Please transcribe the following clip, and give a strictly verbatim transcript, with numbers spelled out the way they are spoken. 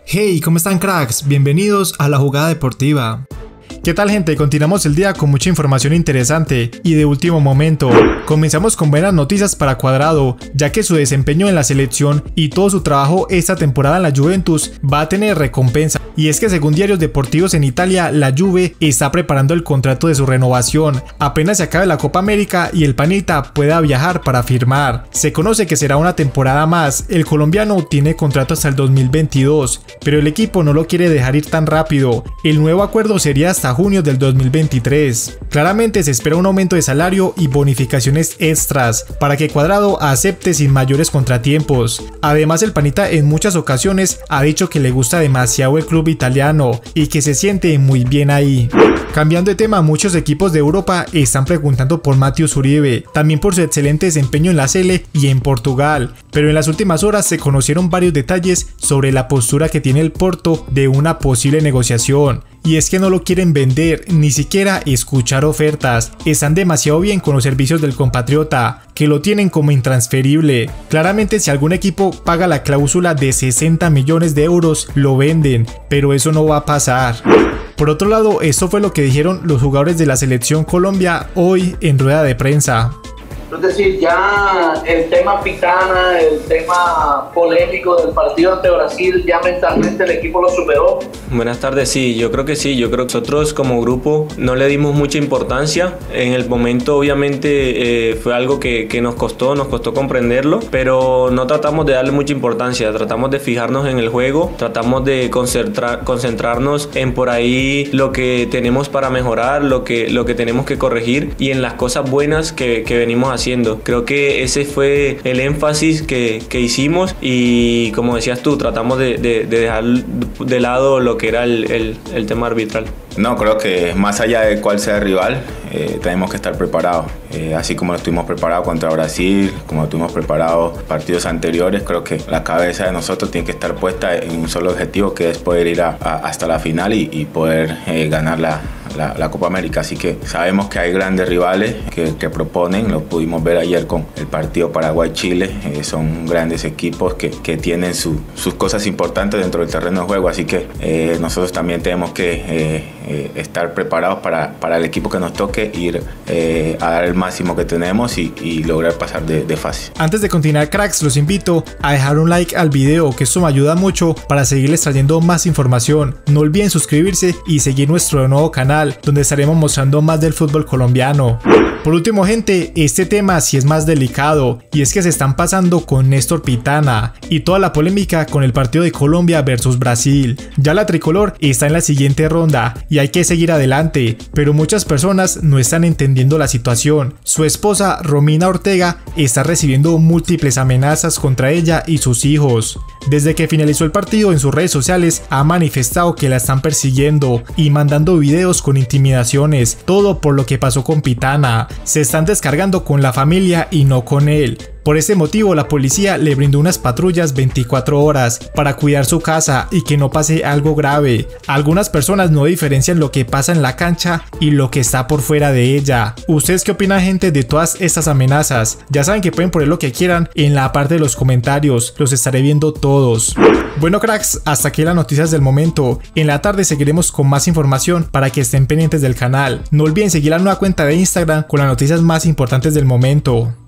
Hey, ¿cómo están, cracks? Bienvenidos a La Jugada Deportiva. ¿Qué tal, gente? Continuamos el día con mucha información interesante y de último momento. Comenzamos con buenas noticias para Cuadrado, ya que su desempeño en la selección y todo su trabajo esta temporada en la Juventus va a tener recompensa. Y es que según diarios deportivos en Italia, la Juve está preparando el contrato de su renovación. Apenas se acabe la Copa América y el panita pueda viajar para firmar. Se conoce que será una temporada más. El colombiano tiene contrato hasta el dos mil veintidós, pero el equipo no lo quiere dejar ir tan rápido. El nuevo acuerdo sería hasta junio del dos mil veintitrés. Claramente se espera un aumento de salario y bonificaciones extras para que Cuadrado acepte sin mayores contratiempos. Además, el panita en muchas ocasiones ha dicho que le gusta demasiado el club italiano y que se siente muy bien ahí. Cambiando de tema, muchos equipos de Europa están preguntando por Matheus Uribe, también por su excelente desempeño en la C L y en Portugal, pero en las últimas horas se conocieron varios detalles sobre la postura que tiene el Porto de una posible negociación. Y es que no lo quieren vender, ni siquiera escuchar ofertas. Están demasiado bien con los servicios del compatriota, que lo tienen como intransferible. Claramente, si algún equipo paga la cláusula de sesenta millones de euros, lo venden, pero eso no va a pasar. Por otro lado, esto fue lo que dijeron los jugadores de la selección Colombia hoy en rueda de prensa. Es decir, ya el tema Pitana, el tema polémico del partido ante Brasil, ya mentalmente el equipo lo superó. Buenas tardes, sí, yo creo que sí, yo creo que nosotros como grupo no le dimos mucha importancia. En el momento obviamente eh, fue algo que, que nos costó, nos costó comprenderlo, pero no tratamos de darle mucha importancia, tratamos de fijarnos en el juego, tratamos de concentrar, concentrarnos en por ahí lo que tenemos para mejorar, lo que, lo que tenemos que corregir y en las cosas buenas que, que venimos haciendo. Creo que ese fue el énfasis que, que hicimos y como decías tú, tratamos de, de, de dejar de lado lo que era el, el, el tema arbitral. No, creo que más allá de cuál sea el rival, eh, tenemos que estar preparados. Eh, así como estuvimos preparados contra Brasil, como estuvimos preparados partidos anteriores, creo que la cabeza de nosotros tiene que estar puesta en un solo objetivo, que es poder ir a, a, hasta la final y, y poder eh, ganar la, la, la Copa América. Así que sabemos que hay grandes rivales que, que proponen, lo pudimos ver ayer con el partido Paraguay-Chile. Eh, son grandes equipos que, que tienen su, sus cosas importantes dentro del terreno de juego, así que eh, nosotros también tenemos que eh, eh, estar preparados para, para el equipo que nos toque, ir eh, a dar el máximo que tenemos y, y lograr pasar de, de fase. Antes de continuar, cracks, los invito a dejar un like al video, que esto me ayuda mucho para seguirles trayendo más información. No olviden suscribirse y seguir nuestro nuevo canal, donde estaremos mostrando más del fútbol colombiano. Por último, gente, este tema sí es más delicado, y es que se están pasando con Néstor Pitana y toda la polémica con el partido de Colombia versus Brasil. Ya la tricolor está en la siguiente ronda y hay que seguir adelante, pero muchas personas no están entendiendo la situación. Su esposa, Romina Ortega, está recibiendo múltiples amenazas contra ella y sus hijos. Desde que finalizó el partido, en sus redes sociales ha manifestado que la están persiguiendo y mandando videos con intimidaciones, todo por lo que pasó con Pitana. Se están descargando con la familia y no con él. Por ese motivo, la policía le brindó unas patrullas veinticuatro horas para cuidar su casa y que no pase algo grave. Algunas personas no diferencian lo que pasa en la cancha y lo que está por fuera de ella. ¿Ustedes qué opinan, gente, de todas estas amenazas? Ya saben que pueden poner lo que quieran en la parte de los comentarios, los estaré viendo todos. Bueno, cracks, hasta aquí las noticias del momento. En la tarde seguiremos con más información para que estén pendientes del canal. No olviden seguir la nueva cuenta de Instagram con las noticias más importantes del momento.